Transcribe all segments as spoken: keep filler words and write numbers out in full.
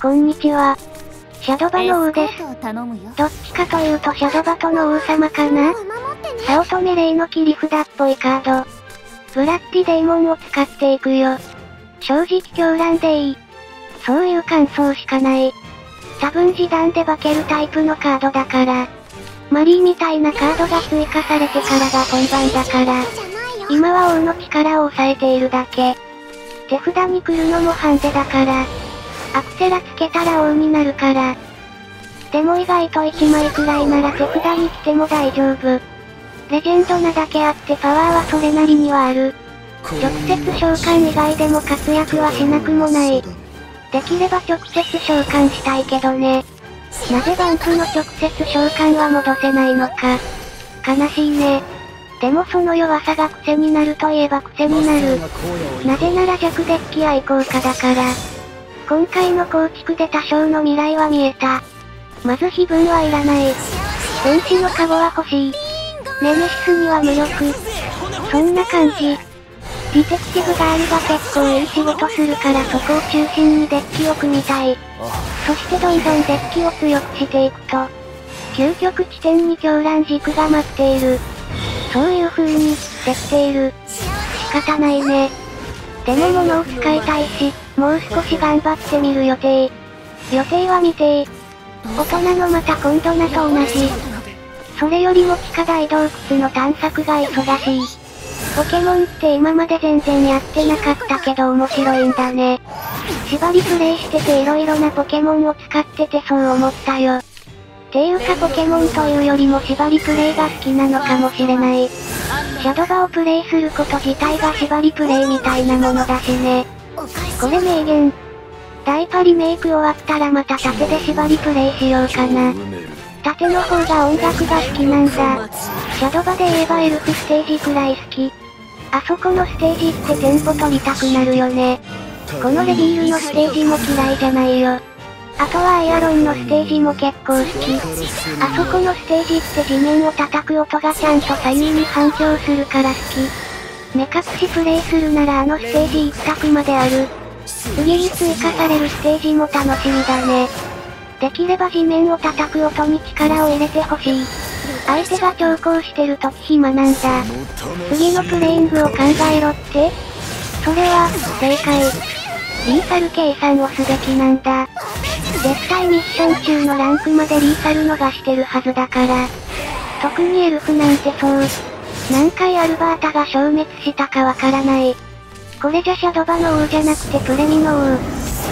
こんにちは。シャドバの王です。どっちかというとシャドバトの王様かな。早乙女レイの切り札っぽいカード。ブラッディデーモンを使っていくよ。正直狂乱でいい。そういう感想しかない。多分示談で化けるタイプのカードだから。マリーみたいなカードが追加されてからが本番だから。今は王の力を抑えているだけ。手札に来るのもハンデだから。アクセラつけたら王になるから。でも意外といちまいくらいなら手札に来ても大丈夫。レジェンドなだけあってパワーはそれなりにはある。直接召喚以外でも活躍はしなくもない。できれば直接召喚したいけどね。なぜバンプの直接召喚は戻せないのか。悲しいね。でもその弱さが癖になるといえば癖になる。なぜなら弱デッキ愛好家だから。今回の構築で多少の未来は見えた。まず非分はいらない。戦士のカゴは欲しい。ネメシスには無力。そんな感じ。ディテクティブガールが結構いい仕事するからそこを中心にデッキを組みたい。そしてどんどんデッキを強くしていくと、究極地点に狂乱軸が待っている。そういう風に、できている。仕方ないね。でも物を使いたいし、もう少し頑張ってみる予定。予定は未定。大人のまた今度なと同じ。それよりも地下大洞窟の探索が忙しい。ポケモンって今まで全然やってなかったけど面白いんだね。縛りプレイしてて色々なポケモンを使っててそう思ったよ。ていうかポケモンというよりも縛りプレイが好きなのかもしれない。シャドバをプレイすること自体が縛りプレイみたいなものだしね。これ名言。ダイパリメイク終わったらまた縦で縛りプレイしようかな。縦の方が音楽が好きなんだ。シャドバで言えばエルフステージくらい好き。あそこのステージってテンポ取りたくなるよね。このレディールのステージも嫌いじゃないよ。あとはアイアロンのステージも結構好き。あそこのステージって地面を叩く音がちゃんと左右に反響するから好き。目隠しプレイするならあのステージ一択まである。次に追加されるステージも楽しみだね。できれば地面を叩く音に力を入れてほしい。相手が長考してるとき暇なんだ。次のプレイングを考えろって？それは、正解。リーサル計算をすべきなんだ。絶対ミッション中のランクまでリーサル逃してるはずだから。特にエルフなんてそう。何回アルバータが消滅したかわからない。これじゃシャドバの王じゃなくてプレミの王。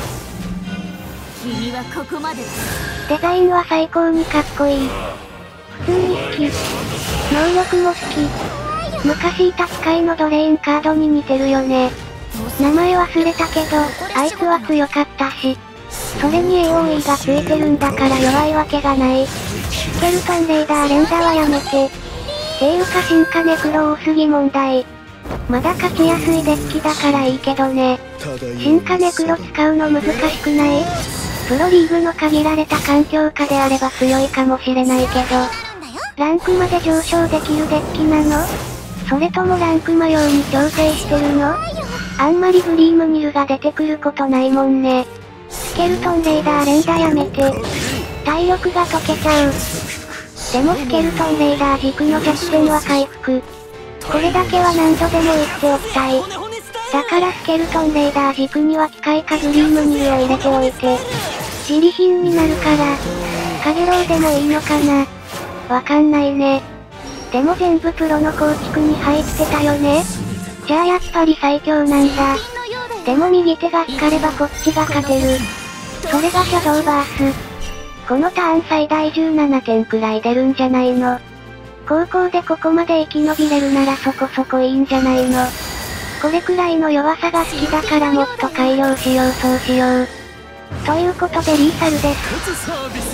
君はここまで。 デザインは最高にかっこいい。普通に好き。能力も好き。昔いた機械のドレインカードに似てるよね。名前忘れたけど、あいつは強かったし。それに エーオーイー がついてるんだから弱いわけがない。スケルトンレーダー連打はやめて。ていうか進化ネクロ多すぎ問題。まだ勝ちやすいデッキだからいいけどね。進化ネクロ使うの難しくない？プロリーグの限られた環境下であれば強いかもしれないけど、ランクまで上昇できるデッキなの？それともランク迷うに調整してるの？あんまりグリームニルが出てくることないもんね。スケルトンレーダー連打やめて。体力が溶けちゃう。でもスケルトンレーダー軸の弱点は回復。これだけは何度でも言っておきたい。だからスケルトンレーダー軸には機械かグリームニルを入れておいて。自利品になるから、カゲロウでもいいのかな。わかんないね。でも全部プロの構築に入ってたよね。じゃあやっぱり最強なんだ。でも右手が光ればこっちが勝てる。それがシャドウバース。このターン最大じゅうななてんくらい出るんじゃないの？高校でここまで生き延びれるならそこそこいいんじゃないの？これくらいの弱さが好きだからもっと改良しようそうしよう。ということでリーサルです。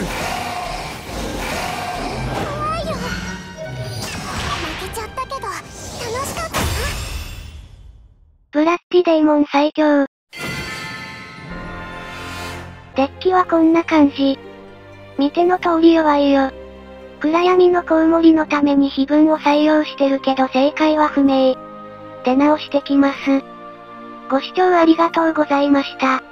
ブラッディデーモン最強。デッキはこんな感じ。見ての通り弱いよ。暗闇のコウモリのために非分を採用してるけど正解は不明。出直してきます。ご視聴ありがとうございました。